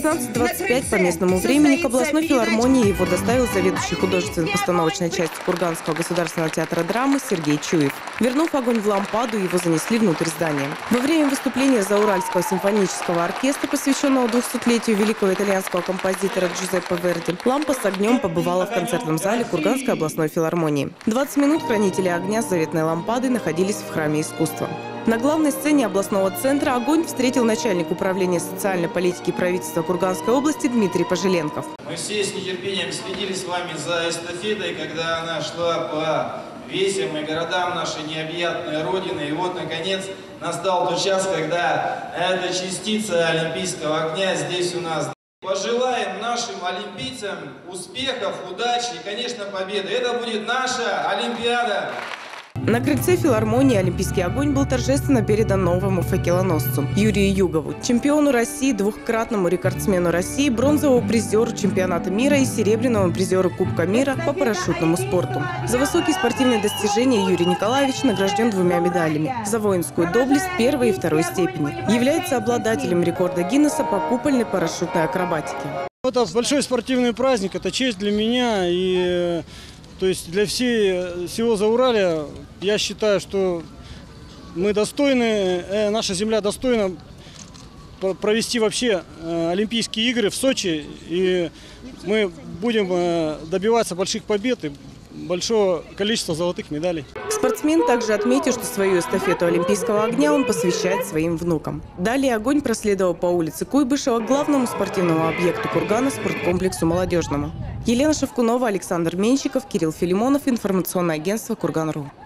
16:25 по местному времени к областной филармонии его доставил заведующий художественно-постановочной частью Курганского государственного театра драмы Сергей Чуев. Вернув огонь в лампаду, его занесли внутрь здания. Во время выступления Зауральского симфонического оркестра, посвященного 200-летию великого итальянского композитора Джузеппе Верди, лампа с огнем побывала в концертном зале Курганской областной филармонии. 20 минут хранители огня с заветной лампадой находились в храме искусства. На главной сцене областного центра огонь встретил начальник управления социальной политики правительства Курганской области Дмитрий Пожеленков. Мы все с нетерпением следили с вами за эстафетой, когда она шла по весям и городам нашей необъятной Родины. И вот, наконец, настал тот час, когда эта частица олимпийского огня здесь у нас. Пожелаем нашим олимпийцам успехов, удачи и, конечно, победы. Это будет наша Олимпиада. На крыльце филармонии олимпийский огонь был торжественно передан новому факелоносцу Юрию Югову, чемпиону России, двухкратному рекордсмену России, бронзовому призеру чемпионата мира и серебряному призеру Кубка мира по парашютному спорту. За высокие спортивные достижения Юрий Николаевич награжден 2 медалями. За воинскую доблесть 1-й и 2-й степени. Является обладателем рекорда Гиннесса по купольной парашютной акробатике. Это большой спортивный праздник, это честь для меня и... То есть для всего Зауралья я считаю, что мы достойны, наша земля достойна провести вообще Олимпийские игры в Сочи. И мы будем добиваться больших побед и большого количества золотых медалей. Спортсмен также отметил, что свою эстафету олимпийского огня он посвящает своим внукам. Далее огонь проследовал по улице Куйбышева к главному спортивному объекту Кургана – спорткомплексу «Молодежному». Елена Шевкунова, Александр Менщиков, Кирилл Филимонов, информационное агентство «Курган.ру».